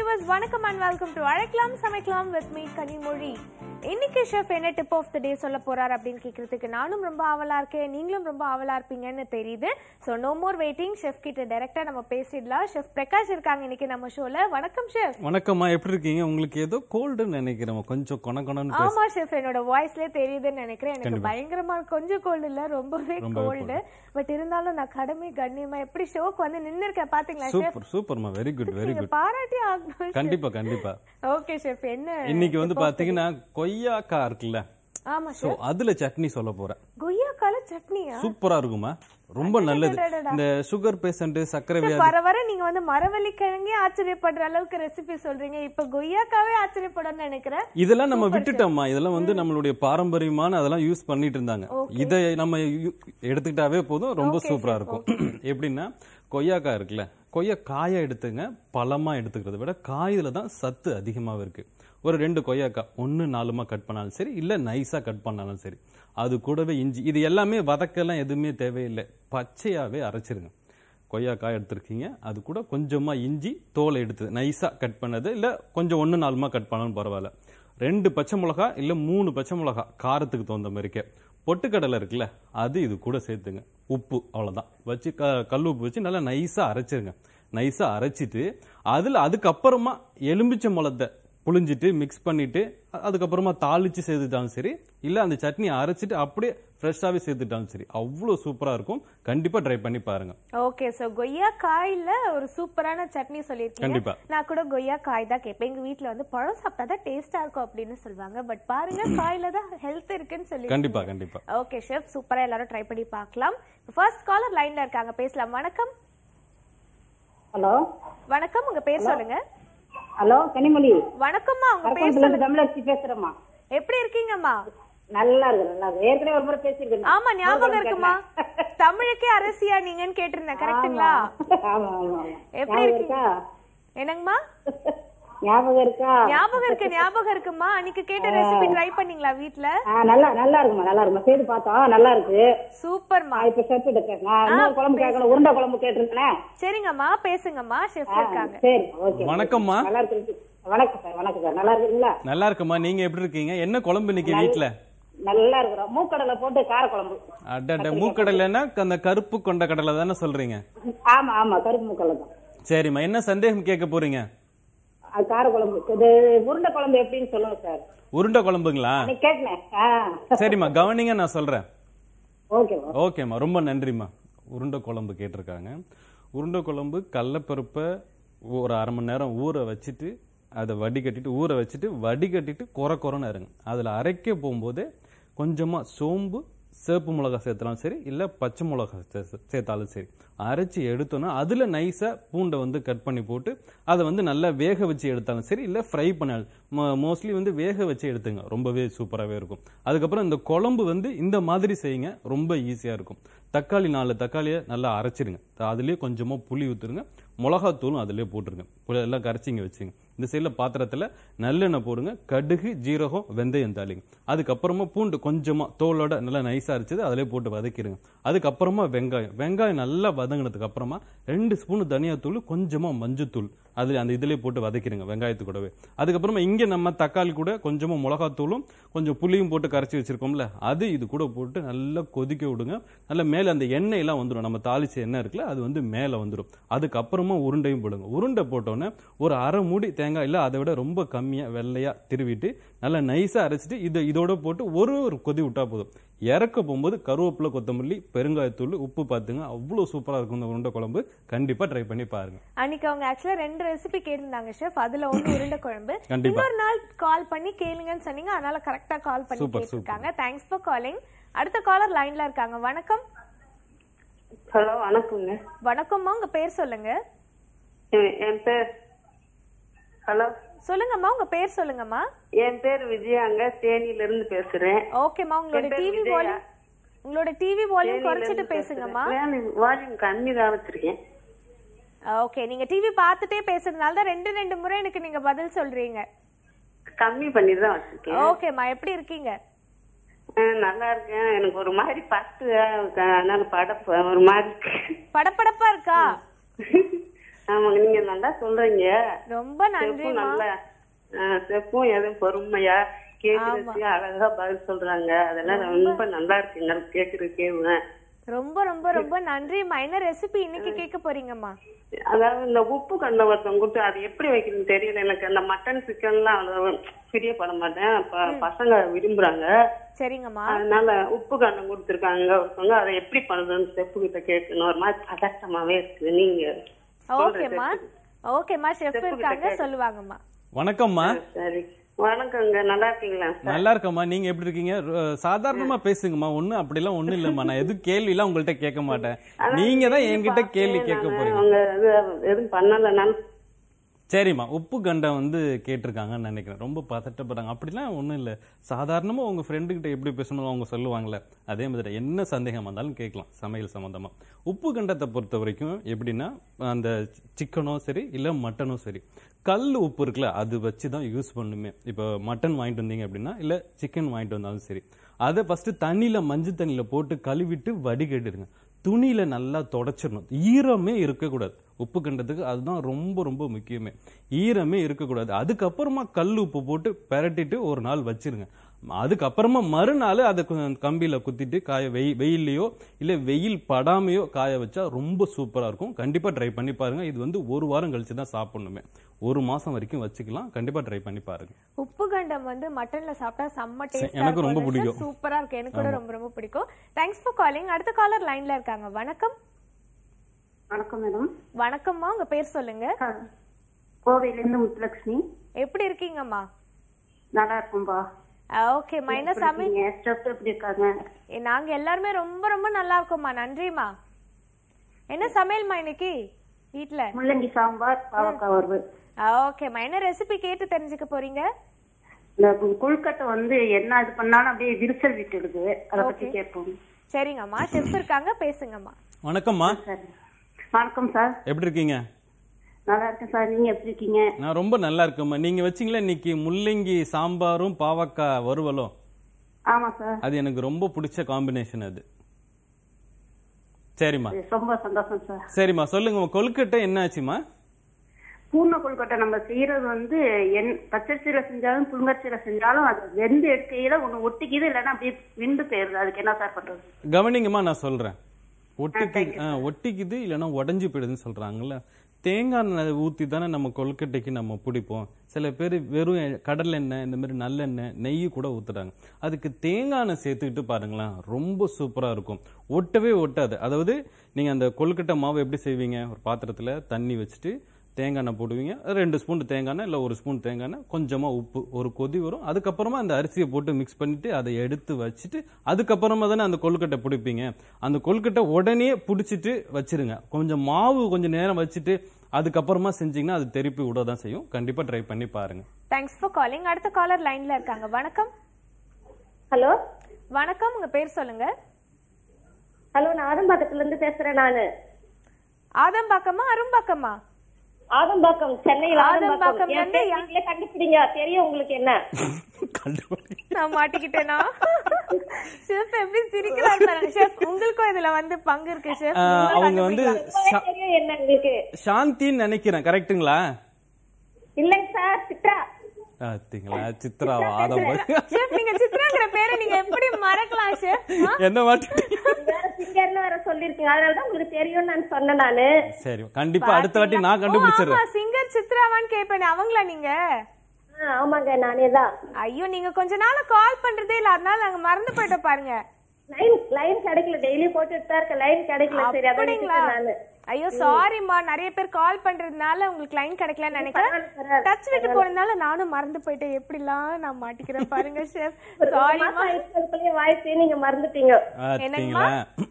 viewers, vanakkam and welcome to Azhaikalam Samaikalam with me Kanimozhi. இன்னைக்கு chef என்ன tip of the day சொல்ல போறார் அப்படினு கேக்குறதுக்கு நானும் ரொம்ப ஆவலா இருக்கேன், நீங்களும் ரொம்ப ஆவலா இருப்பீங்கன்னு தெரியுது. So no more waiting, chef கிட்ட டைரக்டா நம்ம பேசிடலாம். ஷெஃப் பிரகாஷ் இருக்காங்க இன்னைக்கு நம்ம ஷோல. வணக்கம் ஷெஃப். வணக்கம்மா, எப்படி இருக்கீங்க? உங்களுக்கு ஏதோ கோல்டுன்னு நினைக்கிறேன், கொஞ்சம் கொனகொனன்னு பேச. ஆமா ஷெஃப், என்னோட வாய்ஸ்லயே தெரியுதுன்னு நினைக்கிறேன். எனக்கு பயங்கரமா கொஞ்சம் கோல்டு இல்ல, ரொம்பவே கோல்டு. பட் இருந்தாலும் நான் கடமை கண்ணியமா எப்படி ஷோக்கு வந்து நின்னுர்க்கேன் பாத்தீங்களா ஷெஃப்? சூப்பர் சூப்பர்மா, வெரி குட் வெரி குட். பாராட்டி ஆகணும். கண்டிப்பா கண்டிப்பா. ஓகே ஷெஃப், என்ன இன்னைக்கு வந்து பாத்தீங்கன்னா கொய்யாக்கா இருக்குல்ல, ஆமா சோ அதுல சட்னி சொல்ல போறேன். கொய்யாக்கால சட்னியா? சூப்பரா இருக்குமா, ரொம்ப நல்லது. இந்த சுகர் பேஷண்ட், சக்கரை வியாதி வர வர நீங்க வந்து மரவள்ளி கிழங்கே ஆச்சரியப்படுற அளவுக்கு ரெசிபி சொல்றீங்க. இப்ப கொய்யாக்காவே ஆச்சரியப்படணும்னு நினைக்கிறேன். இதெல்லாம் நம்ம விட்டுட்டோம்மா, இதெல்லாம் வந்து நம்மளுடைய பாரம்பரியமான அதெல்லாம் யூஸ் பண்ணிட்டு இருந்தாங்க. இதை நம்ம எடுத்துக்கிட்டாவே போதும், ரொம்ப சூப்பரா இருக்கும். எப்படின்னா கொய்யாக்கா இருக்குல்ல, கொய்யாக்காயை எடுத்துங்க. பழமா எடுத்துக்கிறத விட காயில தான் சத்து அதிகமாக இருக்கு. ஒரு 2 கொய்யாக்கா 1-4 கட் பண்ணாலும் சரி, இல்ல நைஸா கட் பண்ணாலும் சரி. அது கூடவே இஞ்சி, இது எல்லாமே வதக்கெல்லாம் எதுவுமே தேவையில்லை, பச்சையாவே அரைச்சிருங்க. கொய்யாக்காய் எடுத்திருக்கீங்க, அது கூட கொஞ்சமா இஞ்சி தோலை எடுத்து நைஸா கட் பண்ணது, இல்ல கொஞ்சம் 1-4 கட் பண்ணாலும் பரவாயில்ல. 2 பச்சை மிளகா இல்ல 3 பச்சை மிளகா காரத்துக்கு தகுந்த மாதிரிக்க. பொட்டுக்கடலை இருக்குல்ல, அது இது கூட சேர்த்துங்க. உப்பு, அவ்வளவுதான் வச்சு கல் உப்பு வச்சு நல்லா நைஸா அரைச்சிருங்க. நைஸா அரைச்சிட்டு அதுக்கப்புறமா எலும்பிச்சை முளத்தை புளிஞ்சிட்டு மிக்ஸ் பண்ணிட்டு அதுக்கப்புறமா தாளிச்சு சேர்த்துட்டாலும் சரி, இல்ல அந்த சட்னி அரைச்சிட்டு அப்படியே ஃப்ரெஷ்ஷாவே சேர்த்துட்டாலும் சரி, அவ்வளவு சூப்பரா இருக்கும். கண்டிப்பா ட்ரை பண்ணி பாருங்க. ஓகே, சோ கொய்யா காயில ஒரு சூப்பரான சட்னி சொல்லிருக்கீங்க. கண்டிப்பா. நான் கூட கொய்யா காய் தான் கேட்பேன். எங்க வீட்ல வந்து பழம் சாப்பிட்டாதான் டேஸ்டா இருக்கும் அப்படின்னு சொல்லுவாங்க. பட் பாருங்க, காயில தான் ஹெல்த் இருக்குன்னு சொல்லி. கண்டிப்பா கண்டிப்பா. ஓகே ஷெஃப், சூப்பரா எல்லாரும் ட்ரை பண்ணி பார்க்கலாம். ஃபர்ஸ்ட் காலர் லைன்ல இருக்காங்க, பேசலாம். வணக்கம். ஹலோ வணக்கம், உங்க பேர் சொல்லுங்க. ஹலோ கனிமொழி. வணக்கம்மா, உங்க பேர் சொல்லுங்க. தமிழரசி பேசுறேம்மா. எப்படி இருக்கீங்கம்மா? நல்லா இருக்கு, நல்லா இருக்கு. ஏற்கனவே ஒரு முறை பேசிருக்கேன். ஆமா, ஞாபகம் இருக்குமா? தமிழுக்கே அரசியா நீங்கன்னு கேட்டிருந்தேன், கரெக்ட்டுங்களா? ஆமா ஆமா. எப்படி இருக்கீங்க? என்னங்கம்மா? ஞாபகம் இருக்கா? ஞாபகம் இருக்குமா? அன்னைக்கு கேட்ட ரெசிபி ட்ரை பண்ணீங்களா வீட்ல? நல்லா இருக்குமா, நல்லா இருக்குமா. செய்து பார்த்தோம், நல்லா இருக்கு. சூப்பர்மா. இப்ப ஷெஃப் இருக்கேன். நான் இன்னொரு குழம்பு கேட்கணும், உருண்டை குழம்பு கேட்டிருந்தேன். சரிங்கம்மா, பேசுங்கம்மா. ஷெஃப் இருக்காங்க. சரி, ஓகே. வணக்கம்மா. நல்லா இருக்கு. வணக்கம் சார். வணக்கம் சார். நல்லா இருக்கீங்களா? நல்லா இருக்குமா, நீங்க எப்படி இருக்கீங்க? என்ன குழம்பு இன்னைக்கு வீட்ல? நல்லா இருக்கிறோம். மூக்கடலை போட்டு கார குழம்பு. அட, மூக்கடலைன்னா அந்த கருப்பு கொண்ட கடலை தானே சொல்றீங்க? ஆமா ஆமா, கருப்பு மூக்கடலை தான். சரிம்மா, என்ன சந்தேகம் கேட்க போறீங்க? கார குழம்பு. இது உருண்டை குழம்பு எப்படின்னு சொல்லுங்க சார். உருண்டை குழம்புங்களா? கேட்டேன். சரிம்மா, கவனிங்க, நான் சொல்றேன். ஓகேம்மா, ரொம்ப நன்றிம்மா. உருண்டை குழம்பு கேட்டிருக்காங்க. உருண்டை குழம்பு கடலைப்பருப்பை ஒரு 1/2 மணி நேரம் ஊற வச்சுட்டு, அதை வடிகட்டிட்டு கொரன்னு இருங்க. அதில் அரைக்க போகும்போது கொஞ்சமா சோம்பு, சேப்பு மிளகா சேர்த்தாலும் சரி, இல்ல பச்சை மிளகா சேர்த்தாலும் சரி, அரைச்சி எடுத்தோன்னா அதுல நைஸா பூண்டை வந்து கட் பண்ணி போட்டு அதை வந்து நல்லா வேக வச்சு எடுத்தாலும் சரி, இல்ல ஃப்ரை பண்ணாலும். மோஸ்ட்லி வந்து வேக வச்சு எடுத்துங்க, ரொம்பவே சூப்பராகவே இருக்கும். அதுக்கப்புறம் இந்த குழம்பு வந்து இந்த மாதிரி செய்யுங்க, ரொம்ப ஈஸியா இருக்கும். தக்காளி 4 தக்காளியை நல்லா அரைச்சிருங்க. அதுலயே கொஞ்சமா புளி ஊத்துருங்க, மிளகாத்தூளும் அதுலயே போட்டுருங்க. எல்லாம் கரைச்சிங்க வச்சுங்க. இந்த சைடுல பாத்திரத்துல நல்லெண்ணெய் போடுங்க, கடுகு, ஜீரகம், வெந்தயம் தாளிங்க. அதுக்கப்புறமா பூண்டு கொஞ்சமா தோலோட நல்லா நைஸா அரைச்சது அதிலே போட்டு வதக்கிடுங்க. அதுக்கப்புறமா வெங்காயம் நல்லா வதங்கினதுக்கு அப்புறமா 2 ஸ்பூன் தனியாத்தூள், கொஞ்சமா மஞ்சத்தூள் அதுல அந்த இதுலயே போட்டு வதக்கிடுங்க, வெங்காயத்து கூடவே. அதுக்கப்புறமா இங்க நம்ம தக்காளி கூட கொஞ்சமா மிளகாத்தூளும் கொஞ்சம் புளியும் போட்டு கரைச்சி வச்சிருக்கோம்ல, அது இது கூட போட்டு நல்லா கொதிக்க விடுங்க. நல்லா மேல அந்த எண்ணெய் எல்லாம் வந்துடும், நம்ம தாளிச்ச எண்ணெய் இருக்குல்ல, அது வந்து மேல வந்துடும். அதுக்கப்புறமா உருண்டையும் போடுங்க. உருண்டை போட்டோன்னே ஒரு 1/2 மூடி தேங்காய், இல்ல அதை விட ரொம்ப கம்மியா வெள்ளையா திருவிட்டு நல்லா நைஸா அரைச்சிட்டு இதோட போட்டு ஒரு கொதி விட்டா போதும். இறக்க போகும்போது கருவேப்பிலை, கொத்தமல்லி, பெருங்காயத்தூள், உப்பு பார்த்துங்க. அவ்வளவு சூப்பரா இருக்கும் இந்த உருண்டை குழம்பு. கண்டிப்பா ட்ரை பண்ணி பாருங்க. அன்னைக்கு அவங்க ஆக்சுவலா 2 ரெசிபி கேட்டிருந்தாங்க ஷெஃப். அதுல ஒண்ணு உருண்டை குழம்பு. இன்னொரு நாள் கால் பண்ணி கேளுங்கன்னு சொன்னீங்க, அதனால கரெக்டா கால் பண்ணி கேட்டிருக்காங்க. Thanks for calling. அடுத்த காலர் லைன்ல இருக்காங்க. வணக்கம். ஹலோ, வணக்கம்ங்க. வணக்கம்மா, உங்க பேர் சொல்லுங்க. என் பேர் ஹலோ சொல்லுங்கம்மா, உங்க பேர் சொல்லுங்கம்மா. என் பேர் விஜயாங்க, தேனியில இருந்து பேசுறேன். ஓகேம்மா, உங்களோட டிவி வால்யூம் குறைச்சிட்டு பேசுங்கம்மா. வால்யூம் கம்மி தான் வச்சிருக்கேன். ஓகே, நீங்க டிவி பார்த்துட்டே பேசுறதுனால தான் 2 முறை எனக்கு நீங்க பதில் சொல்றீங்க. கம்மி பண்ணி தான் வச்சிருக்கேன். ஓகேம்மா, எப்படி இருக்கீங்க? நல்லா இருக்கேன். எனக்கு ஒரு மாதிரி பட்டு, அதனால ஒரு மாதிரி படப்படப்பா இருக்கா? ஆமாங்க, நீங்க நல்லா சொல்றீங்க. ரொம்ப நன்றிமா. நல்ல செப்பும் எதுவும் பொறுமையா கேக்குறதுக்கு அழகா பதில் சொல்றாங்க. அதெல்லாம் ரொம்ப நல்லா இருக்குங்க கேக்குறதுக்கே. ரொம்ப ரொம்ப ரொம்ப நன்றிமா. என்ன ரெசிபி இன்னைக்கு கேட்க போறீங்கம்மா? அதாவது இந்த உப்பு கண்ட ஒருத்தவங்க கொடுத்து அது எப்படி வைக்கணும்னு தெரியல எனக்கு. அந்த மட்டன் சிக்கன் எல்லாம் அவ்வளவு பிரியப்பட மாட்டேன். பசங்க விரும்புறாங்க. சரிங்கம்மா. அதனால உப்பு கண்டம் கொடுத்துருக்காங்க ஒருத்தவங்க. அதை எப்படி பண்றதுன்னு செப்பு கிட்ட கேட்கணும். ஒரு மாதிரி பதட்டமாவே இருக்கு. நீங்க ஓகேம்மா ஓகேம்மா செஃப் இருக்காங்க சொல்லுவாங்கம்மா. வணக்கம்மா. சரி வணக்கங்க. நல்லா இருக்கீங்களா? நல்லா இருக்கம்மா. நீங்க எப்படி இருக்கீங்க? சாதாரணமா பேசுங்கம்மா. ஒண்ணு அப்படிலாம் ஒண்ணு இல்லம்மா. நான் எதுவும் கேள்வி எல்லாம் உங்கள்ட்ட கேட்க மாட்டேன். நீங்க தான் என்கிட்ட கேள்வி கேட்க போறீங்க. எதுவும் பண்ணல. சரிம்மா. உப்பு கண்டம் வந்து கேட்டிருக்காங்கன்னு நினைக்கிறேன். ரொம்ப பதட்டப்படுறாங்க. அப்படிலாம் ஒண்ணும் இல்ல. சாதாரணமா உங்க ஃப்ரெண்டு கிட்ட எப்படி பேசணும் அவங்க சொல்லுவாங்கல்ல, அதே மாதிரி என்ன சந்தேகம் வந்தாலும் கேட்கலாம் சமையல் சம்பந்தமா. உப்பு கண்டத்தை பொறுத்த வரைக்கும் எப்படின்னா, அந்த சிக்கனோ சரி இல்ல மட்டனோ சரி, கல் உப்பு இருக்குல்ல அது வச்சுதான் யூஸ் பண்ணுமே. இப்போ மட்டன் வாங்கிட்டு வந்தீங்க அப்படின்னா இல்ல சிக்கன் வாங்கிட்டு வந்தாலும் சரி, அதை ஃபர்ஸ்ட் தண்ணியில மஞ்சள் தண்ணியில போட்டு கழுவிட்டு வடிகட்டிடுங்க. துணியில நல்லா தொடச்சிடணும். ஈரமே இருக்கக்கூடாது. உப்பு கண்டத்துக்கு அதுதான் ரொம்ப ரொம்ப முக்கியமே. ஈரமே இருக்கக்கூடாது. அதுக்கப்புறமா கல் உப்பு போட்டு பெரட்டிட்டு ஒரு நாள் வச்சிருங்க. அதுக்கப்புறமா மறுநாள் அதை கம்பியில குத்திட்டு வெயிலையோ இல்ல வெயில் படாமையோ காய வச்சா ரொம்ப சூப்பரா இருக்கும். கண்டிப்பா ட்ரை பண்ணி பாருங்க. இது வந்து ஒரு வாரம் கழிச்சு தான் சாப்பிடணுமே. ஒரு மாசம் வரைக்கும் வச்சுக்கலாம். கண்டிப்பா ட்ரை பண்ணி பாருங்க. உப்பு கண்டம் வந்து மட்டன்ல சாப்பிட்டா செம்ம டேஸ்டா எனக்கு ரொம்ப பிடிக்கும். சூப்பரா இருக்கு. எனக்கு கூட ரொம்ப ரொம்ப பிடிக்கும். Thanks for calling. அடுத்த காலர் லைன்ல இருக்காங்க. வணக்கம். வணக்கம் மேடம். வணக்கம்மா. உங்க பேர் சொல்லுங்க. கோவையில இருந்து முத்துலட்சுமி. எப்படி இருக்கீங்கம்மா? நல்லா இருக்கும்பா. ஓகேம்மா. என்ன சமையல் ஸ்டெப் எப்படி இருக்காங்க? நாங்க எல்லாருமே ரொம்ப ரொம்ப நல்லா இருக்கோம்மா. நன்றிமா. என்ன சமையல்மா இன்னைக்கு வீட்ல? முள்ளங்கி சாம்பார், பாவக்காய் வறுவல். ஓகேம்மா. என்ன ரெசிபி கேட்டு தெரிஞ்சுக்க போறீங்க? இந்த கொழுக்கட்டை வந்து என்ன இது பண்ணாலும் அப்படியே விரிசல் விட்டுடுது. அதை பத்தி கேட்போம். சரிங்கம்மா. செஃப் இருக்காங்க பேசுங்கம்மா. வணக்கம்மா. வணக்கம் சார். எப்படி இருக்கீங்க? நல்லா இருக்கேன் சார். நீங்க எப்படி இருக்கீங்க? நான் ரொம்ப நல்லா இருக்கேம்மா. நீங்க வச்சீங்களா இன்னைக்கு முள்ளங்கி சாம்பாரும் பாவக்காய் வறுவலும்? ஆமா சார். அது எனக்கு ரொம்ப பிடிச்ச காம்பினேஷன் அது. சரிம்மா. ரொம்ப சந்தோஷம் சார். சரிம்மா சொல்லுங்க. கொழுக்கட்டை என்ன ஆச்சுமா? பூர்ண கொழுக்கட்டை நம்ம செய்யறது வந்து பச்சரிசியில செஞ்சாலும் புழுங்கரிசியில செஞ்சாலும் அது வெந்து எடுக்கையில ஒண்ணு ஒட்டிக்குது, இல்லைன்னா அப்படியே விண்டு போயிருது. அதுக்கு என்ன சார் பண்றது? கவனிங்கம்மா, நான் சொல்றேன். ஒட்டிக்குது இல்லைன்னா உடஞ்சி போயிடுதுன்னு சொல்றாங்கல்ல. தேங்காய் எண்ணெய் ஊற்றி தானே நம்ம கொழுக்கட்டைக்கு நம்ம பிடிப்போம். சில பேர் வெறும் கடல் எண்ணெய் இந்த மாதிரி நல்லெண்ணெய் நெய் கூட ஊற்றுறாங்க. அதுக்கு தேங்காய் எண்ணெய் சேர்த்துக்கிட்டு பாருங்களேன், ரொம்ப சூப்பராக இருக்கும். ஒட்டவே ஒட்டாது. அதாவது நீங்கள் அந்த கொழுக்கட்டை மாவு எப்படி செய்வீங்க? ஒரு பாத்திரத்தில் தண்ணி வச்சுட்டு தேங்காய் எண்ணெய் போடுவீங்க. 2 ஸ்பூன் தேங்காய் எண்ணெய் இல்லை 1 ஸ்பூன் தேங்காய் எண்ணெய், கொஞ்சமாக உப்பு, ஒரு கொதி வரும். அதுக்கப்புறமா அந்த அரிசியை போட்டு மிக்ஸ் பண்ணிட்டு அதை எடுத்து வச்சுட்டு அதுக்கப்புறமா தானே அந்த கொழுக்கட்டை பிடிப்பீங்க. அந்த கொழுக்கட்டை உடனே பிடிச்சிட்டு வச்சிருங்க. கொஞ்சம் மாவு கொஞ்சம் நேரம் வச்சுட்டு அதுக்கப்புறமா செஞ்சீங்கன்னா அது திருப்பி விட தான் செய்யும். கண்டிப்பா ட்ரை பண்ணி பாருங்க. Thanks for calling. அடுத்த காலர் லைன்ல இருக்காங்க. வணக்கம். ஹலோ வணக்கம். உங்க பேர் சொல்லுங்க. ஹலோ, நான் ஆதம்பாக்கத்துல இருந்து பேசுறேன். நானு ஆதம்பாக்கமா அரும்பாக்கமா? ஆதம்பாக்கம், சென்னையில். ஆதம்பாக்கம் கண்டுபிடிங்க. தெரியும் உங்களுக்கு என்ன? நான் மாட்டிக்கிட்டேனா? ஷெஃப் எப்படி சிரிக்கிறாரு பாருங்க. ஷெஃப் உங்களுக்கும் இதுல வந்து பங்கு இருக்கு ஷெஃப். அவங்க வந்து என்ன உங்களுக்கு? சாந்தின்னு நினைக்கிறேன். கரெக்ட்டுங்களா? இல்லங்க சார், சித்ரா. பாத்தீங்களா? சித்ராவா? ஷெஃப் நீங்க சித்ராங்கிற பேரை நீங்க எப்படி மறக்கலாம் ஷெஃப்? என்ன மாட்டிட்டீங்க? சிங்கர்னு வேற சொல்லிருக்கீங்க. அதனாலதான் உங்களுக்கு தெரியும் நான் சொன்னேன் நானு. சரி, கண்டிப்பா அடுத்த வாட்டி நான் கண்டுபிடிச்சிடுறேன். சிங்கர் சித்ராவான்னு கேட்பேன். அவங்களா நீங்க? ஆமாங்க, நானே தான். ஐயோ, நீங்க கொஞ்ச நாள் கால் பண்றதே இல்ல, அதனால நாங்க மறந்து போயிட்ட பாருங்க. லைன் கிடைக்கல. டெய்லி போட்டுட்டு தான் இருக்க. லைன் கிடைக்கல. சரி, அப்படிங்களா? ஐயோ சாரிமா, நிறைய பேர் கால் பண்றதுனால உங்களுக்கு லைன் கிடைக்கலன்னு நினைக்கிறேன். டச் விட்டு போறதுனால நானும் மறந்து போயிட்டேன். எப்படிலாம் நான் மாட்டிக்கிறேன் பாருங்க ஷெஃப். சாரிமா. வாய்ஸ் நீங்க மறந்துட்டீங்க. என்னங்கம்மா?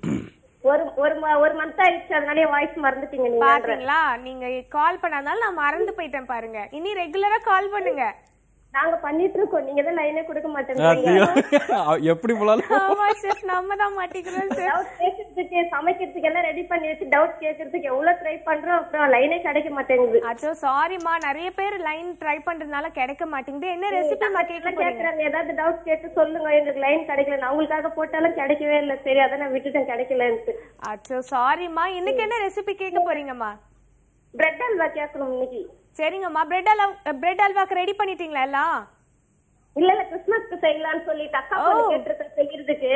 ஒரு மந்த் ஆயிடுச்சு, அதனால வாய்ஸ் மறந்துட்டீங்க. நீங்க பாத்தீங்களா? நீங்க கால் பண்ணாதனால நான் மறந்து போயிட்டேன் பாருங்க. இனி ரெகுலரா கால் பண்ணுங்க. நாங்க பண்ணிட்டு இருக்கோம். நீங்க தான் லைனே கொடுக்க மாட்டேங்கிறீங்க. எப்படி போலாம்? ஆமா ஷெஃப், நம்ம தான் மாட்டிக்கிறோம் ஷெஃப். டவுட் கேக்குறதுக்கு, சமைக்கிறதுக்கு எல்லாம் ரெடி பண்ணி வச்சு டவுட் கேக்குறதுக்கு எவ்வளவு ட்ரை பண்றோம், அப்புறம் லைனே கிடைக்க மாட்டேங்குது. அச்சோ சாரிமா, நிறைய பேர் லைன் ட்ரை பண்றதுனால கிடைக்க மாட்டேங்குது. என்ன ரெசிபி மா கேக்குறாங்க? ஏதாவது டவுட் கேட்டு சொல்லுங்க. எங்களுக்கு லைன் கிடைக்கல. நான் உங்களுக்காக போட்டாலும் கிடைக்கவே இல்லை. சரி, அதான் நான் விட்டுட்டேன், கிடைக்கலன்னு. அச்சோ சாரிமா. இன்னைக்கு என்ன ரெசிபி கேட்க போறீங்கம்மா? பிரெட் அல்வா கேட்கணும் இன்னைக்கு. சரிங்கம்மா, பிரெட் அல்வாக்கு ரெடி பண்ணிட்டீங்களா எல்லாம்? இல்ல கிறிஸ்மஸ்க்கு செய்யலாம்னு சொல்லிட்டு அக்கா பொண்ணு கேட்டிருக்க செய்யறதுக்கு.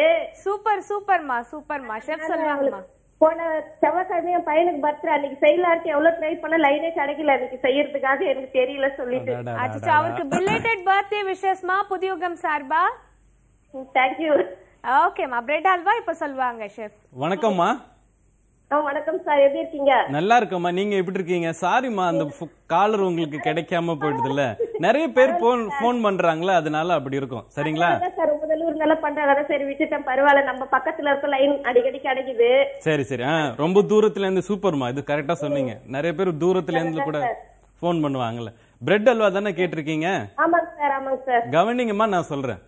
சூப்பர்மா ஷெஃப் சொல்லுவாங்கம்மா. போன செவ்வாய்க்கிழமை என் பையனுக்கு பர்த்டே, அன்னைக்கு செய்யலாருக்கு எவ்வளவு ட்ரை பண்ண லைனே கிடைக்கல அன்னைக்கு செய்யறதுக்காக, எனக்கு தெரியல சொல்லிட்டு. அச்சோ, அவருக்கு பிலேட்டட் பர்த்டே விஷஸ்மா புதியுகம் சார்பா. தேங்க்யூ. ஓகேம்மா, பிரெட் அல்வா இப்ப சொல்லுவாங்க ஷெஃப். வணக்கம்மா. வணக்கம் சார், எப்படி இருக்கீங்க? நல்லா இருக்கம்மா, நீங்க எப்படி இருக்கீங்க? சாரிம்மா, அந்த காலர் உங்களுக்கு கிடைக்காம போயிடுது இல்ல, நிறைய பேர் போன் பண்றாங்களா, அதனால அப்படி இருக்கும். சரிங்களா சார்? முதலூர் நல்லா பண்றாங்க, சரி விட்டுட்டேன், பரவாயில்ல, நம்ம பக்கத்துல இருக்க லைன் அடிக்கடி கிடைக்குது. சரி ரொம்ப தூரத்துல இருந்து. சூப்பர்மா, இது கரெக்டா சொன்னீங்க. நிறைய பேர் தூரத்துல இருந்து கூட போன் பண்ணுவாங்கல்ல. பிரெட் அல்வா தானே கேட்டிருக்கீங்க? ஆமாங்க சார். கவனிங்கம்மா, நான் சொல்றேன்.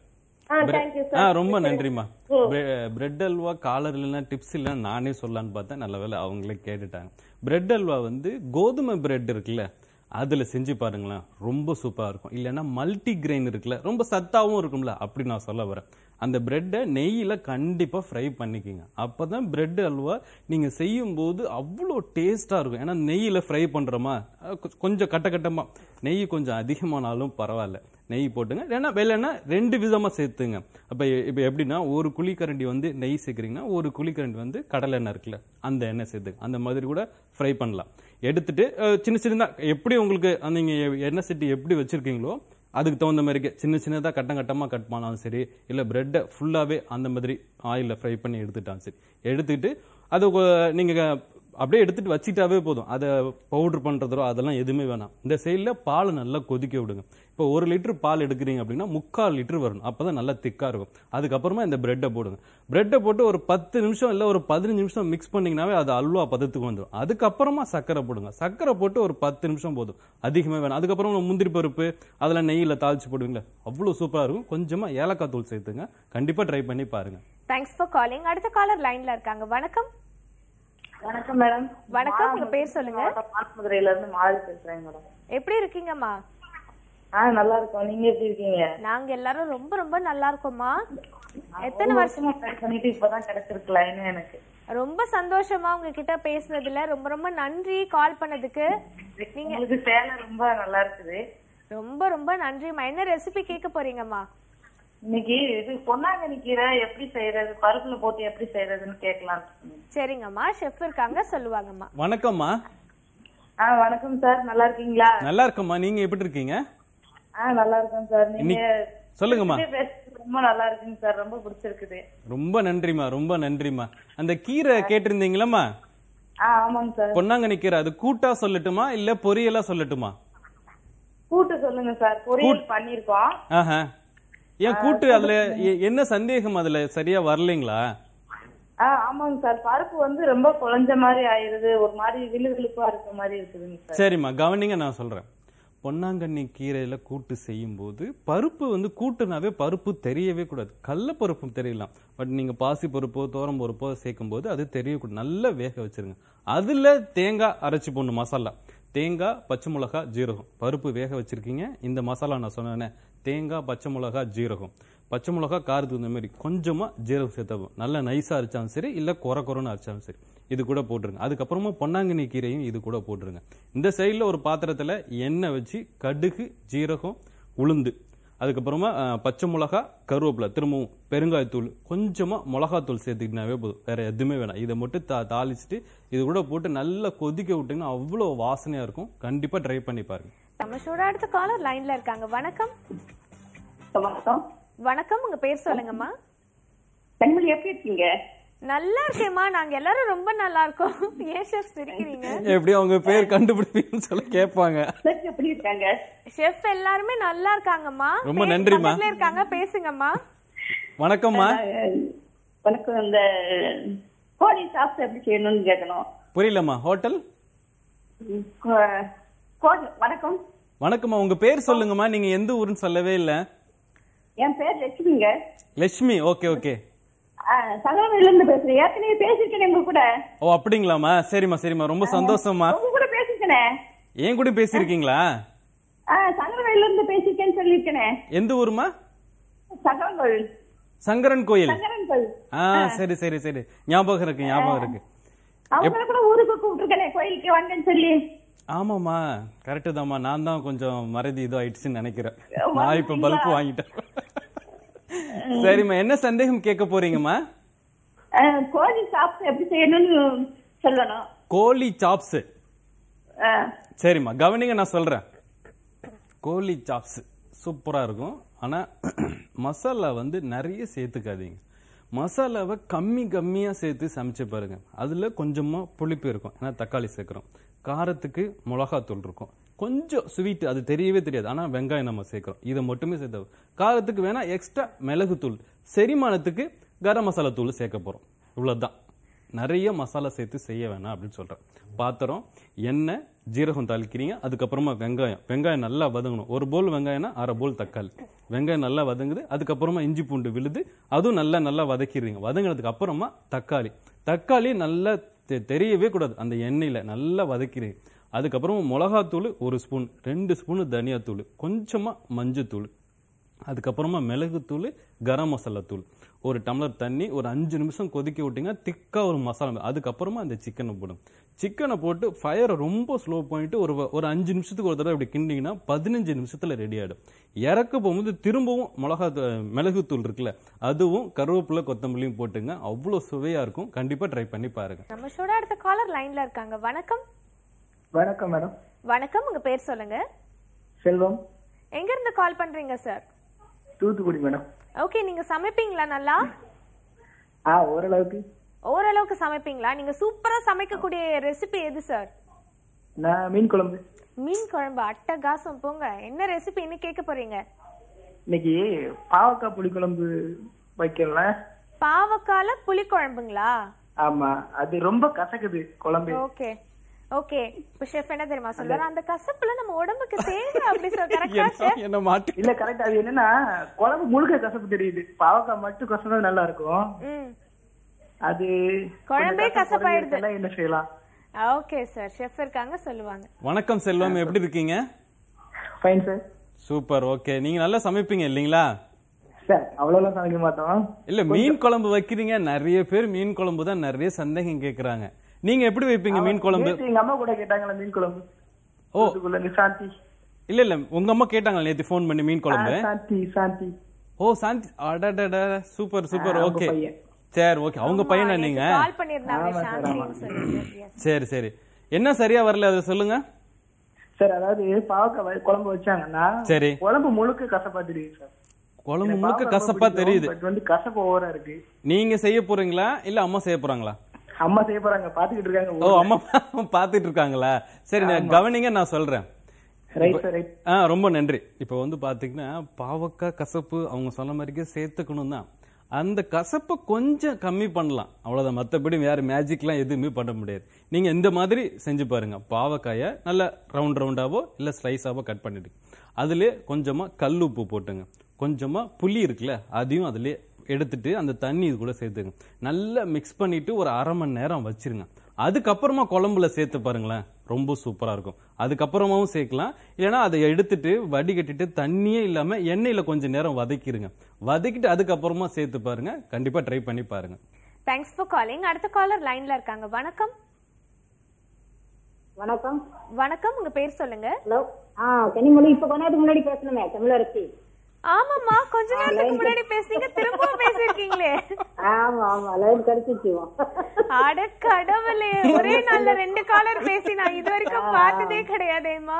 ரொம்ப நன்றிமா. பிரெட் அல்வா காலர் இல்லைன்னா டிப்ஸ் இல்லைன்னா நானே சொல்லலான்னு பார்த்தேன், நல்ல வேலை அவங்களே கேட்டுட்டாங்க. பிரெட் அல்வா வந்து கோதுமை பிரெட் இருக்குல்ல, அதுல செஞ்சு பாருங்களேன், ரொம்ப சூப்பரா இருக்கும். இல்லைன்னா மல்டி கிரெயின் இருக்குல்ல, ரொம்ப சத்தாவும் இருக்கும்ல, அப்படி நான் சொல்ல வரேன். அந்த பிரெட்டை நெய்யில கண்டிப்பா ஃப்ரை பண்ணிக்கோங்க. அப்பதான் பிரெட் அல்வா நீங்க செய்யும் போது அவ்வளோ டேஸ்டா இருக்கும். ஏன்னா நெய்யில ஃப்ரை பண்றோமா, கொஞ்சம் கட்டமா நெய் கொஞ்சம் அதிகமானாலும் பரவாயில்ல, நெய் போட்டுங்க. இல்லைன்னா 2 விதமா சேர்த்துங்க. அப்ப இப்ப எப்படின்னா, ஒரு குழிக்கரண்டி வந்து நெய் சேர்க்குறீங்கன்னா ஒரு குழிக்கரண்டி வந்து கடலை எண்ணெய் இருக்குல்ல, அந்த எண்ணெய் சேர்த்துங்க. அந்த மாதிரி கூட ஃப்ரை பண்ணலாம். எடுத்துட்டு சின்ன எப்படி உங்களுக்கு நீங்க எண்ணெய் சட்டி எப்படி வச்சிருக்கீங்களோ அதுக்கு தகுந்த மாதிரி சின்னதா கட்டமா கட் பண்ணாலும் சரி, இல்ல பிரெட்டை ஃபுல்லாவே அந்த மாதிரி ஆயில ஃப்ரை பண்ணி எடுத்துட்டாலும் சரி, எடுத்துட்டு அது நீங்க அப்படியே எடுத்துட்டு வச்சுட்டாவே போதும். அதை பவுடர் பண்றதோ அதெல்லாம் எதுவுமே வேணாம். இந்த சைட்ல பால் நல்லா கொதிக்க விடுங்க. இப்போ 1 லிட்டர் பால் எடுக்கிறீங்க அப்படின்னா 3/4 லிட்டர் வரணும், அப்பதான் நல்லா திக்கா இருக்கும். அதுக்கப்புறமா இந்த பிரெட்டை போடுங்க. பிரெட்டை போட்டு ஒரு 10 நிமிஷம் இல்ல ஒரு 15 நிமிஷம் மிக்ஸ் பண்ணீங்கன்னாவே அது அல்வா பதத்துக்கு வந்துடும். அதுக்கப்புறமா சர்க்கரை போடுங்க. சர்க்கரை போட்டு ஒரு 10 நிமிஷம் போதும், அதிகமே வேணும். அதுக்கப்புறம் முந்திரி பருப்பு அதெல்லாம் நெய்யில தாளிச்சு போடுவீங்களா, அவ்வளவு சூப்பரா இருக்கும். கொஞ்சமா ஏலக்காய் தூள் சேர்த்துங்க, கண்டிப்பா ட்ரை பண்ணி பாருங்க. Thanks for calling. அடுத்த காலர் லைன்ல இருக்காங்க. வணக்கம். வணக்கம் மேடம். வணக்கம், உங்க பேர் சொல்லுங்க. மதுரையில இருந்து மாறி பேசுறேன் மேடம். எப்படி இருக்கீங்கம்மா? நல்லா இருக்கோம், நீங்க எப்படி இருக்கீங்க? நாங்க எல்லாரும் ரொம்ப ரொம்ப நல்லா இருக்கோம்மா. எத்தனை வருஷமா ட்ரை பண்ணிட்டு இப்பதான் கிடைச்சிருக்கு லைன் எனக்கு. ரொம்ப சந்தோஷமா உங்ககிட்ட பேசுனதுல. ரொம்ப ரொம்ப நன்றி கால் பண்ணதுக்கு. உங்களுக்கு சேலை ரொம்ப நல்லா இருக்குது. ரொம்ப ரொம்ப நன்றிம்மா. என்ன ரெசிபி கேட்க போறீங்கம்மா? இன்னைக்கு இது பொன்னாங்கண்ணி கீரை எப்படி செய்யறது, பருப்புல போட்டு எப்படி செய்யறதுன்னு கேட்கலாம். சரிங்கம்மா, ஷெஃப் இருக்காங்க, சொல்லுவாங்கம்மா. வணக்கம்மா. வணக்கம் சார், நல்லா இருக்கீங்களா? நல்லா இருக்கம்மா, நீங்க எப்படி இருக்கீங்க? நல்லா இருக்கேன் சார். நீங்க சொல்லுங்கம்மா. ரொம்ப நல்லா இருக்குங்க சார், ரொம்ப பிடிச்சிருக்குது. ரொம்ப நன்றிமா, ரொம்ப நன்றிமா. அந்த கீரை கேட்டிருந்தீங்களா? ஆமாங்க சார். பொன்னாங்கண்ணி கீரை அது கூட்டா சொல்லட்டுமா இல்ல பொரியலா சொல்லட்டுமா? கூட்டு சொல்லுங்க சார், பொரியல் பண்ணிருக்கோம். ஏன் கூட்டு, அதுல என்ன சந்தேகம், அதுல சரியா வரலீங்களா? ஆமாங்க சார், பருப்பு வந்து ரொம்ப குழஞ்ச மாதிரி ஆயிருது, ஒரு மாதிரி விழுவிழுப்பா இருக்க மாதிரி இருக்குதுங்க சார். சரிம்மா, கவனிங்க, நான் சொல்றேன். பொன்னாங்கண்ணி கீரையில கூட்டு செய்யும் போது பருப்பு வந்து கூட்டுனாவே பருப்பு தெரியவே கூடாது. கடலை பருப்பும் தெரியலாம், பட் நீங்க பாசி பருப்போ தோரம் பருப்போ சேர்க்கும் போது அது தெரியக்கூடாது. நல்லா வேக வச்சிருங்க. அதுல தேங்காய் அரைச்சி போடணும். மசாலா தேங்காய், பச்சை மிளகாய், ஜீரகம். பருப்பு வேக வச்சிருக்கீங்க, இந்த மசாலா நான் சொன்னேன், தேங்காய், பச்சை மிளகாய், ஜீரகம். பச்சை மிளகாய் காரத்துக்கு இந்த மாதிரி கொஞ்சமா ஜீரகம் சேர்த்தவும், நல்லா நைஸா அரைச்சாலும் சரி இல்ல குறைன்னு அரைச்சாலும் சரி, இது கூட போட்டுருங்க. அதுக்கப்புறமா பொன்னாங்கண்ணி கீரையும் இது கூட போட்டுருங்க. இந்த சைட்ல ஒரு பாத்திரத்துல எண்ணெய் வச்சு கடுகு, ஜீரகம், உளுந்து, அதுக்கப்புறமா பச்சை மிளகாய், கருவேப்பிலை, திரும்பவும் பெருங்காயத்தூள், கொஞ்சமா மிளகாத்தூள் சேர்த்துக்கிட்டாவே போதும், வேற எதுவுமே வேணாம். இதை மட்டும் தாளிச்சுட்டு இது கூட போட்டு நல்லா கொதிக்க விட்டீங்கன்னா அவ்வளவு வாசனையா இருக்கும். கண்டிப்பா ட்ரை பண்ணி பாருங்க. நம்ம சூட அடுத்த காலர் லைன்ல இருக்காங்க. வணக்கம். வணக்கம். வணக்கம், உங்க பேர் சொல்லுங்கம்மா. கண்மணி, எப்படி இருக்கீங்க? நல்லா இருக்கேம்மா, நாங்க எல்லாரும் ரொம்ப நல்லா இருக்கோம். ஏன் ஷெஃப் சிரிக்கிறீங்க? எப்படி அவங்க பேர் கண்டுபிடிப்பீங்கன்னு சொல்ல கேட்பாங்க. எப்படி இருக்காங்க? ஷெஃப் எல்லாருமே நல்லா இருக்காங்கம்மா. ரொம்ப நன்றிமா. இருக்காங்க, பேசுங்கம்மா. வணக்கம்மா. வணக்கம். இந்த கோழி சாப்பிட்டு எப்படி செய்யணும்னு கேட்கணும். புரியலம்மா. ஹோட்டல். வணக்கம். வணக்கம்மா, உங்க பேர் சொல்லுங்கம்மா. நீங்க எந்த ஊருன்னு சொல்லவே இல்ல. என் பேர் லட்சுமிங்க. Lakshmi, okay okay. சங்கரவேல இருந்து பேசுறேன். ஏற்கனவே பேசிருக்கேன் உங்க கூட. ஓ அப்படிங்களாமா, சரிம்மா சரிம்மா, ரொம்ப சந்தோஷமா. உங்க கூட பேசிருக்கேன். ஏன் கூட பேசிருக்கீங்களா? சங்கரவேல இருந்து பேசிருக்கேன்னு சொல்லிருக்கேன். எந்த ஊருமா? சங்கரன் கோயில். சங்கரன் கோயில். சங்கரன் கோயில். சரி சரி சரி, ஞாபகம் இருக்கு ஞாபகம் இருக்கு. அவங்க கூட ஊருக்கு கூப்பிட்டுருக்கேன், கோயிலுக்கு வந்தேன்னு சொல்லி. ஆமாம்மா கரெக்டு தான்மா. நான் தான் கொஞ்சம் மறதி இதோ ஆயிடுச்சுன்னு நினைக்கிறேன். நான் இப்ப பல்ப் வாங்கிட்டேன். சரிம்மா, என்ன சந்தேகம் கேட்க போறீங்கம்மா? கோழி சாப்பிட்டு எப்படி செய்யணும்னு சொல்லணும். கோழி சாப்ஸ். சரிம்மா கவனிங்க, நான் சொல்றேன். கோழி சாப்ஸ் சூப்பரா இருக்கும். ஆனா மசாலா வந்து நிறைய சேர்த்துக்காதீங்க. மசாலாவை கம்மியா சேர்த்து சமைச்சு பாருங்க. அதுல கொஞ்சமா புளிப்பு இருக்கும், ஏன்னா தக்காளி சேர்க்கிறோம். காரத்துக்கு மிளகாத்தூள் இருக்கும், கொஞ்சம் ஸ்வீட் அது தெரியவே தெரியாது, ஆனா வெங்காயம் நம்ம சேர்க்கிறோம். இதை மட்டுமே சேர்த்து. காரத்துக்கு வேணா எக்ஸ்ட்ரா மிளகுத்தூள், செரிமானத்துக்கு கரம் மசாலா தூள் சேர்க்க போறோம். இவ்வளவுதான். நிறைய மசாலா சேர்த்து செய்ய வேணாம் அப்படின்னு சொல்றேன். பாத்திரம், எண்ணெய், ஜீரகம் தாளிக்கிறீங்க. அதுக்கப்புறமா வெங்காயம் நல்லா வதங்கணும். ஒரு போல் வெங்காயம்னா அரை போல் தக்காளி. வெங்காயம் நல்லா வதங்குது. அதுக்கப்புறமா இஞ்சி பூண்டு விழுது, அதுவும் நல்லா வதக்கிடுறீங்க. வதங்கினதுக்கு அப்புறமா தக்காளி நல்லா தெரியவே கூடாது, அந்த எண்ணெயில நல்லா வதக்கிறீங்க. அதுக்கப்புறமா மிளகாத்தூள் 1 ஸ்பூன், 2 ஸ்பூன் தனியாத்தூள், கொஞ்சமா மஞ்சத்தூள், அதுக்கப்புறமா மிளகுத்தூள், கரம் மசாலா தூள், 1 டம்ளர் தண்ணி, ஒரு 5 நிமிஷம் கொதிக்க விட்டீங்க. திக்கா ஒரு மசாலா. அதுக்கப்புறமா அந்த சிக்கனை போடும். சிக்கனை போட்டு ஃபயரை ரொம்ப ஸ்லோ பண்ணிட்டு ஒரு 5 நிமிஷத்துக்கு ஒரு தடவை இப்படி கிண்டிங்கன்னா 15 நிமிஷத்துல ரெடி ஆயிடும். இறக்க போகும்போது திரும்பவும் மிளகுத்தூள் இருக்குல்ல, அதுவும் கருவேப்பிலை கொத்தமல்லியும் போட்டுங்க. அவ்வளவு சுவையா இருக்கும். கண்டிப்பா ட்ரை பண்ணி பாருங்க. நம்ம ஷோட அடுத்த காலர் லைன்ல இருக்காங்க. வணக்கம். வணக்கம் மேடம். வணக்கம், உங்க பேர் சொல்லுங்க. செல்வம். எங்க இருந்து கால் பண்றீங்க சார்? தூத்துக்குடி மேடம். ஓகே, நீங்க சமைப்பீங்களா நல்லா? ஓரளவுக்கு சமைப்பீங்களா? நீங்க சூப்பரா சமைக்கக்கூடிய ரெசிபி எது சார்? நான் மீன் குழம்பு. மீன் குழம்பு அட்டகாசம். போங்க, என்ன ரெசிபி இன்னைக்கு கேட்க போறீங்க? இன்னைக்கு பாவக்காய் புளி குழம்பு வைக்கலாம். பாவக்கால புளி குழம்புங்களா? ஆமா, அது ரொம்ப கசக்குது குழம்பு. Okay okay. இப்ப ஷெஃப் என்ன தெரியுமா சொல்றாரு, அந்த கசப்புல நம்ம உடம்புக்கு தேவை அப்படி சொல்ற. கரெக்டா? என்ன மாட்டி இல்ல கரெக்ட். அது என்னன்னா குழம்பு முழுக்க கசப்பு தெரியுது, பாவக்காய் மட்டும் கசந்தா நல்லா இருக்கும். அது குழம்பே கசப்பாயிடுது. என்ன செய்யலாம்? ஓகே சார், ஷெஃப் இருக்காங்க, சொல்லுவாங்க. வணக்கம் செல்வம், எப்படி இருக்கீங்க? Fine sir. சூப்பர். ஓகே, நீங்க நல்லா சமைப்பீங்க இல்லீங்களா? சார் அவ்வளவு சமைக்க மாட்டோம். இல்ல, மீன் குழம்பு வைக்கிறீங்க. நிறைய பேர் மீன் குழம்பு தான் நிறைய சந்தேகம் கேக்குறாங்க. நீங்க எப்படி வைப்பீங்க மீன் குழம்பு? எங்க அம்மா கூட கேட்டாங்களா மீன் குழம்பு. ஓ சாந்தி. இல்ல உங்க அம்மா கேட்டாங்க நேத்து போன் பண்ணி மீன் குழம்பு. சாந்தி. ஓ சாந்தி. அடடட, சூப்பர். ஓகே சரி, ஓகே. அவங்க பையனா நீங்க? கால் பண்ணிருந்தாங்க சாந்தின்னு சொல்லிட்டு. சரி. என்ன சரியா வரல அதை சொல்லுங்க சார். அதாவது பாவக்காய் குழம்பு வச்சாங்கன்னா சரி, குழம்பு முழுக்க கசப்பா தெரியுது சார். குழம்பு முழுக்க கசப்பா தெரியுது. வந்து கசப்பு ஓவரா இருக்கு. நீங்க செய்ய போறீங்களா இல்ல அம்மா செய்ய போறாங்களா? அம்மா செய்ய போறாங்க, பாத்துக்கிட்டு இருக்காங்க. ஓ, அம்மா பாத்துட்டு இருக்காங்களா? சரி, கவனிங்க, நான் சொல்றேன். ரொம்ப நன்றி. இப்ப வந்து பாத்தீங்கன்னா பாவக்காய் கசப்பு அவங்க சொன்ன மாதிரிக்கே சேர்த்துக்கணும் தான். அந்த கசப்பை கொஞ்சம் கம்மி பண்ணலாம், அவ்வளவுதான். மற்றபடி வேற மேஜிக்லாம் எதுவுமே பண்ண முடியாது. நீங்க இந்த மாதிரி செஞ்சு பாருங்க. பாவக்காயை நல்ல ரவுண்டாவோ இல்ல ஸ்லைஸாவோ கட் பண்ணிட்டு அதுல கொஞ்சமா கல் உப்பு போட்டுங்க. கொஞ்சமா புளி இருக்குல்ல, அதையும் அதுல எடுத்துட்டு அந்த தண்ணி இது கூட சேர்த்துங்க. நல்லா மிக்ஸ் பண்ணிட்டு ஒரு 1/2 மணி நேரம் வச்சிருங்க. அதுக்கப்புறமா குழம்புல சேர்த்து பாருங்களேன், ரொம்ப சூப்பரா இருக்கும். அதுக்கப்புறமாவும் சேர்க்கலாம், இல்லைன்னா அதை எடுத்துட்டு வடிகட்டிட்டு தண்ணியே இல்லாம எண்ணெயில கொஞ்சம் நேரம் வதக்கிடுங்க. வதக்கிட்டு அதுக்கப்புறமா சேர்த்து பாருங்க. கண்டிப்பா ட்ரை பண்ணி பாருங்க. Thanks for calling. அடுத்த காலர் லைன்ல இருக்காங்க. வணக்கம். வணக்கம், உங்க பேர் சொல்லுங்க. ஹலோ. கனிமொழி, இப்ப கொஞ்ச நேரத்துக்கு முன்னாடி பேசணுமே, தமிழரசி. ஆமாமா, கொஞ்ச நேரத்துக்கு முன்னாடி பேசுனீங்க, திரும்பவும் பேசிருக்கீங்களே. ஆமா லைன் கிடைச்சிச்சு. அட கடவுளே, ஒரே நாள்ல 2 காலர் பேசி நான் இது வரைக்கும் பார்த்ததே கிடையாதேமா.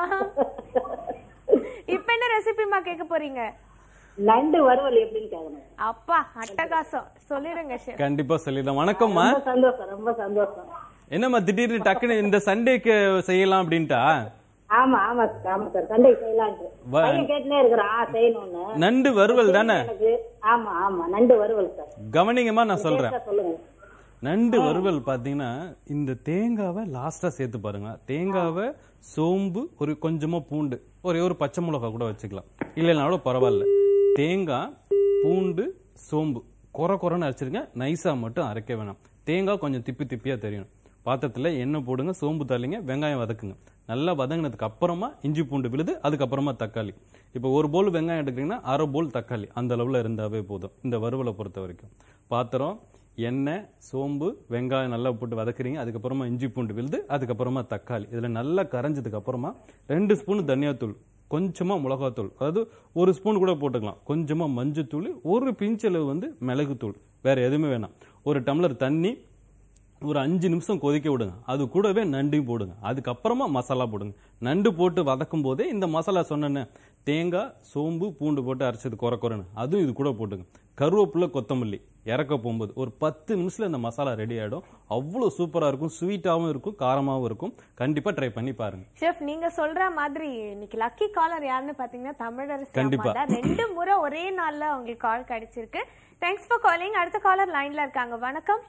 இப்ப என்ன ரெசிபிமா கேட்க போறீங்க? நண்டு வறுவல் எப்படின்னு கேட்கணும். அப்பா அட்டகாசம், சொல்லிடுங்க ஷெஃப். கண்டிப்பா சொல்லிடலாம். வணக்கம்மா. ரொம்ப சந்தோஷம். என்னம்மா திடீர்னு டக்குன்னு இந்த சண்டேக்கு செய்யலாம் அப்படின்ட்டா? ஆமா சார், சண்டே செய்யலான்ட்டு பையன் கேட்டுனே இருக்கிறான் செய்யணும்னு. நண்டு வறுவல் தானே? ஆமா நண்டு வறுவல் சார். கவனிங்கம்மா, நான் சொல்றேன். சொல்லுங்க. நண்டு வறுவல் பாத்தீங்கன்னா இந்த தேங்காவை லாஸ்டா சேர்த்து பாருங்க. தேங்காவை, சோம்பு, ஒரு கொஞ்சமா பூண்டு, ஒரு பச்சை மிளகாய் கூட வச்சுக்கலாம், இல்லைனாலும் பரவாயில்ல. தேங்காய், பூண்டு, சோம்பு குறைன்னு அரைச்சிருங்க. நைஸா மட்டும் அரைக்க வேணாம். தேங்காய் கொஞ்சம் திப்பியா தெரியணும். பாத்திரத்துல எண்ணெய் போடுங்க, சோம்பு தாளிங்க, வெங்காயம் வதக்குங்க. நல்லா வதங்கினதுக்கு அப்புறமா இஞ்சி பூண்டு விழுது, அதுக்கப்புறமா தக்காளி. இப்போ 1 போல் வெங்காயம் எடுக்கிறீங்கன்னா 1/2 போல் தக்காளி, அந்த அளவுல இருந்தாவே போதும் இந்த வறுவலை பொறுத்த வரைக்கும். பாத்திரம், எண்ணெய், சோம்பு, வெங்காயம் நல்லா போட்டு வதக்குறீங்க. அதுக்கப்புறமா இஞ்சி பூண்டு விழுது, அதுக்கப்புறமா தக்காளி. இதில் நல்லா கரைஞ்சதுக்கு அப்புறமா 2 ஸ்பூன் தனியாத்தூள், கொஞ்சமா மிளகாத்தூள், அதாவது 1 ஸ்பூன் கூட போட்டுக்கலாம், கொஞ்சமா மஞ்சத்தூள், 1 பிஞ்சளவு வந்து மிளகுத்தூள், வேற எதுவுமே வேணாம். 1 டம்ளர் தண்ணி, ஒரு 5 நிமிஷம் கொதிக்க விடுங்க. அது கூடவே நண்டையும் போடுங்க. அதுக்கப்புறமா மசாலா போடுங்க. நண்டு போட்டு வதக்கும் போதே இந்த மசாலா சொன்னேன்னு தேங்காய், சோம்பு, பூண்டு போட்டு அரைச்சது குறைன்னு அதுவும் இது கூட போட்டுங்க. கருவேப்பிலை, கொத்தமல்லி இறக்க போகும்போது ஒரு 10 நிமிஷத்துல இந்த மசாலா ரெடி ஆயிடும். அவ்வளோ சூப்பரா இருக்கும், ஸ்வீட்டாகவும் இருக்கும், காரமாகவும் இருக்கும். கண்டிப்பா ட்ரை பண்ணி பாருங்க. ஷெஃப், நீங்க சொல்ற மாதிரி இன்னைக்கு லக்கி காலர் யாருன்னு பாத்தீங்கன்னா தமிழரசி. கண்டிப்பா 2 முறை ஒரே நாள்ல உங்களுக்கு கால் கிடைச்சிருக்கு. Thanks for calling. அடுத்த காலர் லைன்ல இருக்காங்க. வணக்கம்.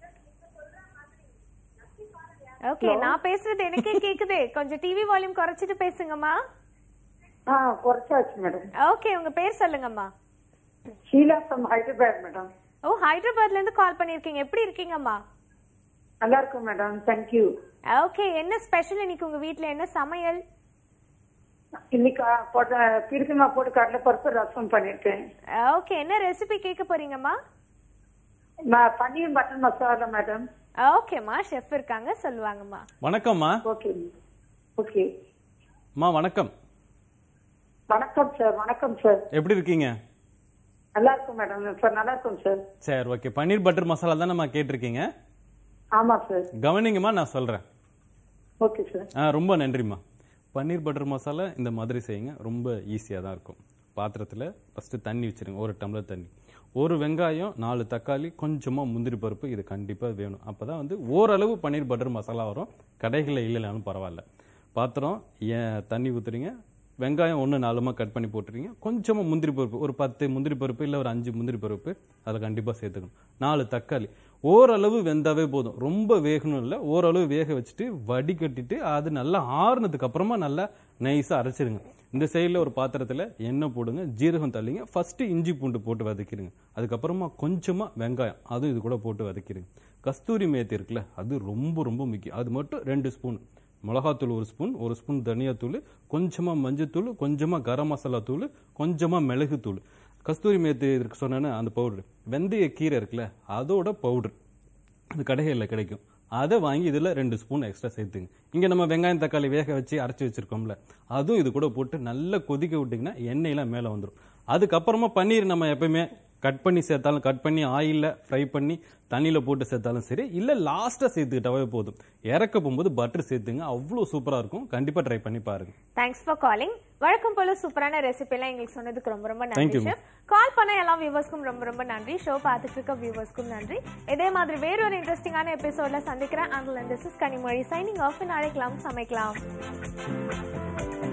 ஓகே, நான் பேசுறது எனக்கே கேக்குதே. கொஞ்சம் டிவி வால்யூம் குறைச்சிட்டு பேசுங்கம்மா. குறைச்சாச்சு மேடம். ஓகே, உங்க பேர் சொல்லுங்கம்மா. Sheela from Hyderabad madam. ஓ, ஹைதராபாத்ல இருந்து கால் பண்ணிருக்கீங்க. எப்படி இருக்கீங்கம்மா? நல்லா இருக்கும் மேடம், தேங்க்யூ. ஓகே, என்ன ஸ்பெஷல் இன்னைக்கு உங்க வீட்ல? என்ன சமையல் இன்னைக்கு? பிரிக்கமா போட்டு கடலை பருப்பு ரசம் பண்ணிருக்கேன். ஓகே, என்ன ரெசிபி கேட்க போறீங்கம்மா? Paneer butter masala madam. ஓகேம்மா, ஷெஃப் இருக்காங்க, சொல்லுவாங்கம்மா. வணக்கம்மா. ஓகே ஓகே அம்மா வணக்கம். வணக்கம் சார். வணக்கம் சார், எப்படி இருக்கீங்க? நல்லா இருக்கும் மேடம். சார் நல்லா இருக்கும் சார். சரி, ஓகே. பன்னீர் பட்டர் மசாலா தானேம்மா கேட்டிருக்கீங்க? ஆமா சார். கவனிங்கம்மா, நான் சொல்றேன். Okay sir. ரொம்ப நன்றிம்மா. பன்னீர் பட்டர் மசாலா இந்த மாதிரி செய்யுங்க, ரொம்ப ஈஸியாக தான் இருக்கும். பாத்திரத்தில் ஃபஸ்ட்டு தண்ணி வச்சுருங்க, 1 டம்ளர் தண்ணி, 1 வெங்காயம், 4 தக்காளி, கொஞ்சமாக முந்திரி பருப்பு. இது கண்டிப்பாக வேணும். அப்போ தான் வந்து ஓரளவு பன்னீர் பட்டர் மசாலா வரும். கடைகளில் இல்லைனாலும் பரவாயில்ல. பாத்திரம் தண்ணி ஊற்றுறீங்க, வெங்காயம் 1/4 கட் பண்ணி போட்டுறீங்க, கொஞ்சமாக முந்திரி பருப்பு, ஒரு 10 முந்திரி பருப்பு இல்லை ஒரு 5 முந்திரி பருப்பு அதில் கண்டிப்பாக சேர்த்துக்கணும். 4 தக்காளி. ஓரளவு வெந்தாவே போதும், ரொம்ப வேகணும் இல்லை. ஓரளவு வேக வச்சுட்டு வடிகட்டிட்டு அது நல்லா ஆறுனதுக்கு அப்புறமா நல்லா நைஸாக அரைச்சிருங்க. இந்த சைடில் ஒரு பாத்திரத்தில் எண்ணெய் போடுங்க, ஜீரகம் தள்ளிங்க. ஃபர்ஸ்ட் இஞ்சி பூண்டு போட்டு வதக்கிடுங்க. அதுக்கப்புறமா கொஞ்சமாக வெங்காயம், அதுவும் இது கூட போட்டு வதக்கிடுங்க. கஸ்தூரி மேத்தி இருக்குல்ல, அது ரொம்ப ரொம்ப முக்கியம். அது மட்டும் 2 ஸ்பூன். மிளகாத்தூள் 1 ஸ்பூன், 1 ஸ்பூன் தனியாத்தூள், கொஞ்சமாக மஞ்சத்தூள், கொஞ்சமாக கரம் மசாலா தூள், கொஞ்சமாக மிளகுத்தூள். கஸ்தூரி மேத்தி இருக்கு சொன்னேன்னா அந்த பவுடர். வெந்தய கீரை இருக்குல்ல, அதோட பவுடர் அது கடைகளில் கிடைக்கும். அதை வாங்கி இதில் 2 ஸ்பூன் எக்ஸ்ட்ரா சேர்த்துங்க. இங்கே நம்ம வெங்காயம் தக்காளி வேக வச்சு அரைச்சி வச்சிருக்கோம்ல, அதுவும் இது கூட போட்டு நல்லா கொதிக்க விட்டிங்கன்னா எண்ணெயெல்லாம் மேலே வந்துடும். அதுக்கப்புறமா பன்னீர் நம்ம எப்பயுமே கட் பண்ணி சேர்த்தாலும், கட் பண்ணி ஆயிலில் ஃப்ரை பண்ணி தண்ணியில் போட்டு சேர்த்தாலும் சரி, இல்லை லாஸ்ட்டாக சேர்த்துக்கிட்டாவே போதும். இறக்க போகும்போது பட்டர் சேர்த்துங்க, அவ்வளோ சூப்பராக இருக்கும். கண்டிப்பாக ட்ரை பண்ணி பாருங்க. Thanks for calling. வழக்கம் போல சூப்பரான ரெசிபி எல்லாம் எங்களுக்கு சொன்னதுக்கு ரொம்ப ரொம்ப நன்றி ஷெஃப். கால் பண்ண எல்லா வியூவர்ஸ்க்கும் ரொம்ப ரொம்ப நன்றி. ஷோ பார்த்துட்டு இருக்க வியூவர்ஸ்க்கும் நன்றி. இதே மாதிரி வேறொரு இன்ட்ரெஸ்டிங்கான எபிசோட்ல சந்திக்கிறேன். And this is Kanimozhi signing off. நாளைக்கலாம் சமைக்கலாம்.